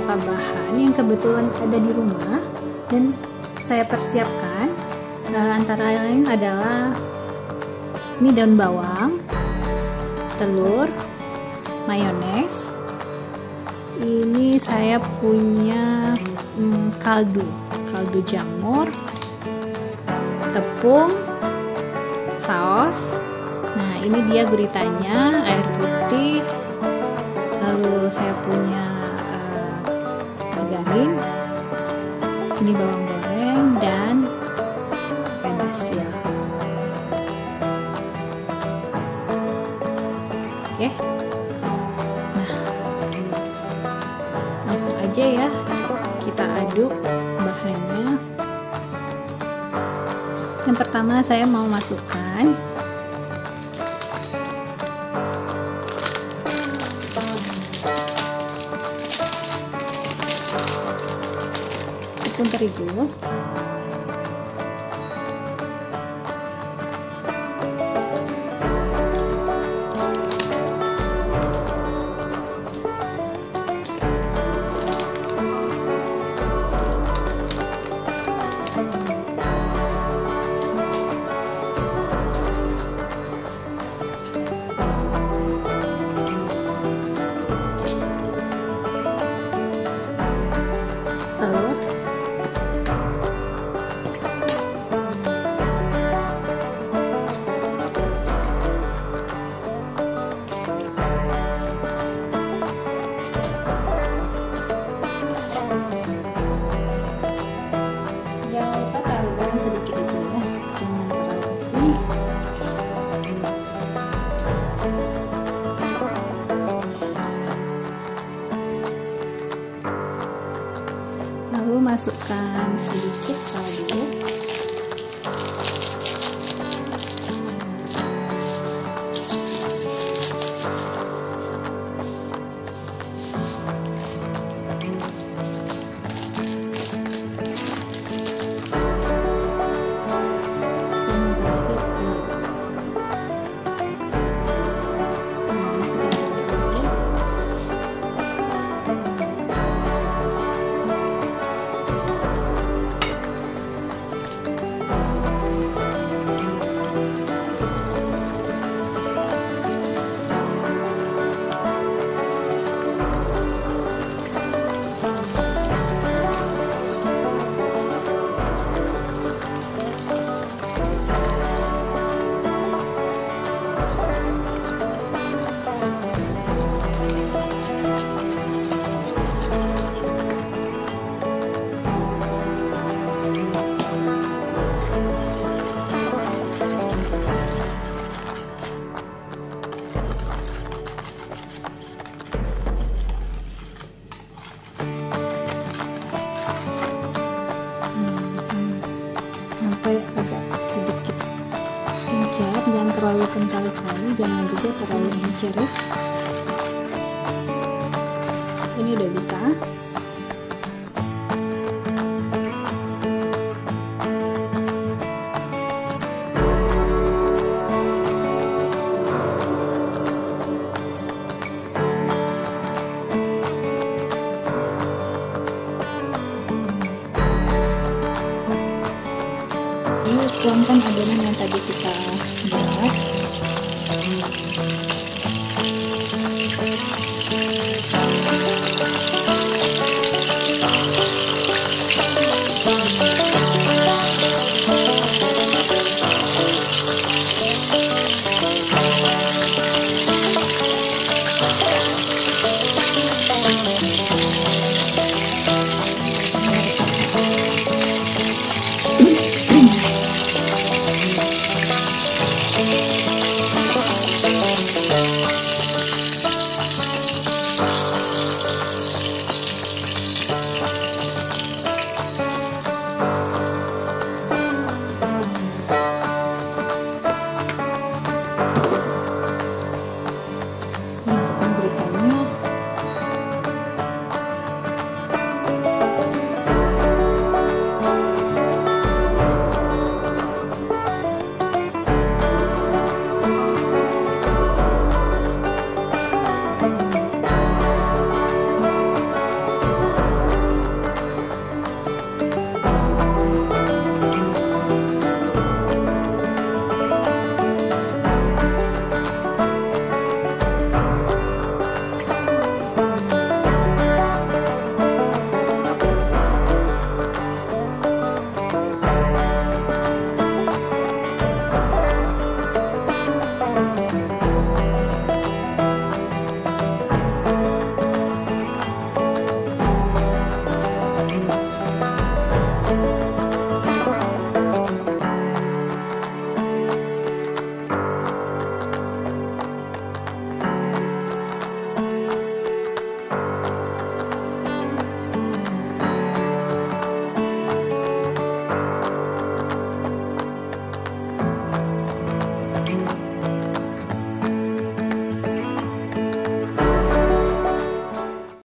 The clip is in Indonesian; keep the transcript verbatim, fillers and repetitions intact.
beberapa bahan yang kebetulan ada di rumah dan saya persiapkan. Uh, antara lain adalah ini daun bawang, telur, mayones. Ini saya punya hmm, kaldu, kaldu jamur, tepung, saus. Nah, ini dia guritanya, air putih. Lalu saya punya uh, margarin. Ini bawang goreng dan basil. Oke. Nah, langsung aja ya kita aduk bahannya. Yang pertama saya mau masukkan tepung terigu, telur, jangan lupa taruh garam sedikit aja ya, jangan terlalu asin. Lalu masukkan sedikit kaldu. Sampai agak sedikit encer, jangan terlalu kental sekali, jangan juga terlalu encer ya. Ini udah bisa. Ini tuangkan adonan yang tadi kita buat.